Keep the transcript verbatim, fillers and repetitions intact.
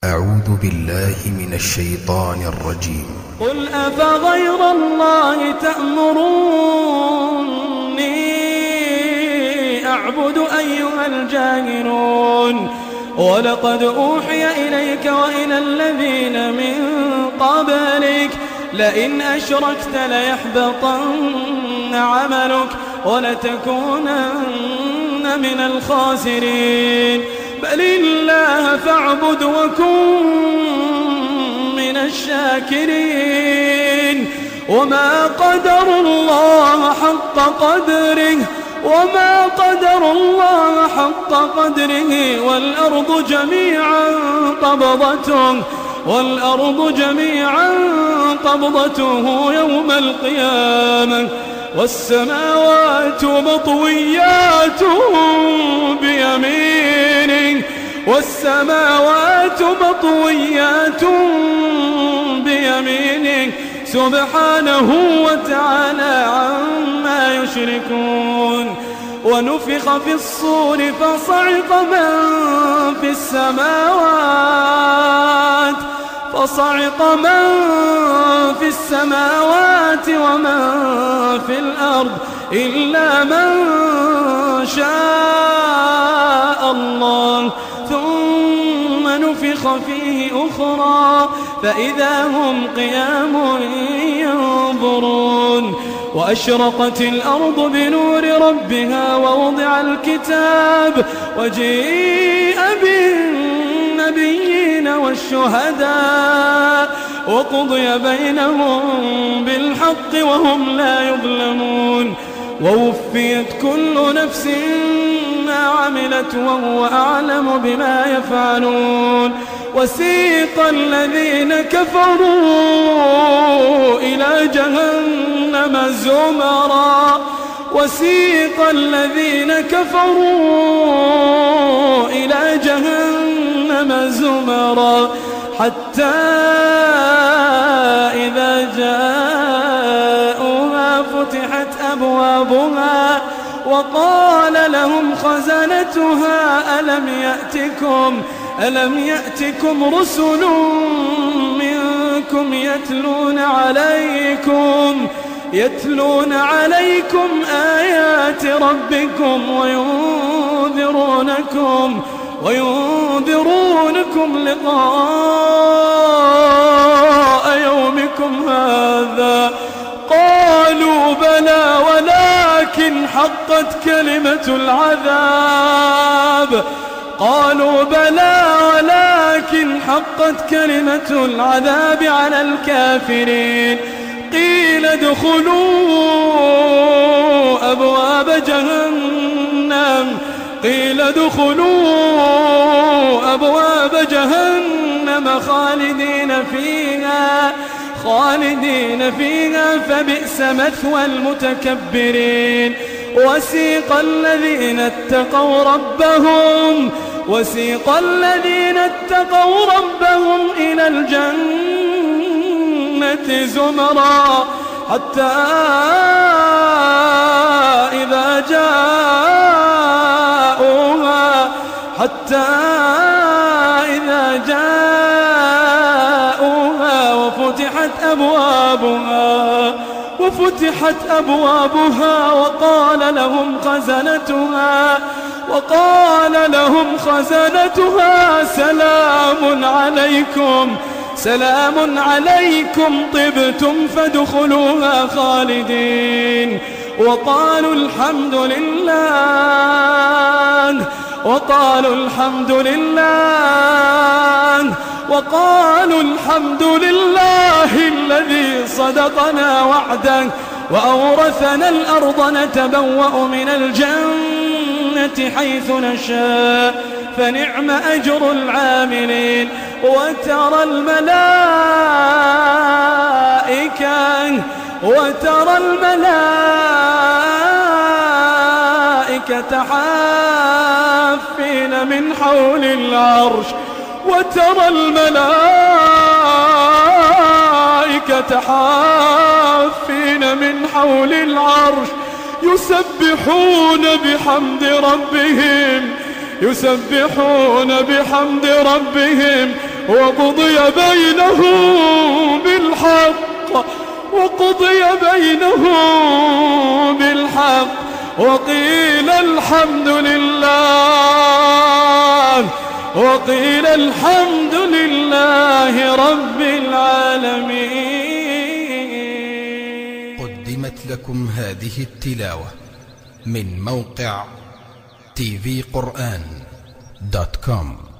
أعوذ بالله من الشيطان الرجيم. قل أفغير الله تأمروني أعبد أيها الجاهلون ولقد أوحي إليك وإلى الذين من قبلك لئن أشركت ليحبطن عملك ولتكونن من الخاسرين بل الله فاعبد وكن من الشاكرين وما قدروا الله حق قدره وما قدروا الله حق قدره والأرض جميعا قبضته والأرض جميعا قبضته يوم القيامة والسماوات مطويات بيمينه والسماوات مطويات بيمينه سبحانه وتعالى عما يشركون. ونفخ في الصور فصعق من في السماوات فصعق من في السماوات ومن في الأرض إلا من شاء الله ثم نفخ فيه أخرى فإذا هم قيام ينظرون. وأشرقت الأرض بنور ربها ووضع الكتاب وجيء بالنبيين والشهداء وقضي بينهم بالحق وهم لا يظلمون. ووفيت كل نفس ما عملت وهو أعلم بما يفعلون. وسيق الذين كفروا إلى جهنم زمرا وسيق الذين كفروا إلى جهنم زمرا حتى إذا جاءوها فتحت أبوابها وقال لهم خزنتها ألم يأتكم ألم يأتكم رسل منكم يتلون عليكم يتلون عليكم آيات ربكم وينذرونكم وينذرونكم لقاء يومكم هذا قالوا بلى ولكن حقت كلمة العذاب قالوا بلى ولكن حقت كلمة العذاب على الكافرين قيل ادخلوا أبواب جهنم قيل ادخلوا أبواب جهنم خالدين فيها خالدين فيها فبئس مثوى المتكبرين. وسيق الذين اتقوا ربهم وسيق الذين اتقوا ربهم إلى الجنة زمرا حتى إذا جاءوها حتى إذا جاءوها وفتحت أبوابها وفتحت أبوابها وقال لهم خزنتها وقال لهم خزنتها سلام عليكم سلام عليكم طبتم فادخلوها خالدين. وقالوا الحمد لله وقالوا الحمد لله وقالوا الحمد لله الذي صدقنا وعده وأورثنا الأرض نتبوأ من الجنة حيث نشاء فنعم أجر العاملين. وترى الملائكة وترى الملائكة حافين من حول العرش وترى الملائكة حافين من حول العرش يسبحون بحمد ربهم يسبحون بحمد ربهم وقضي بينهم بالحق وقضي بينهم بالحق وقيل الحمد لله وقيل الحمد لله رب العالمين. قدمت لكم هذه التلاوة من موقع تي في قرآن دوت كوم.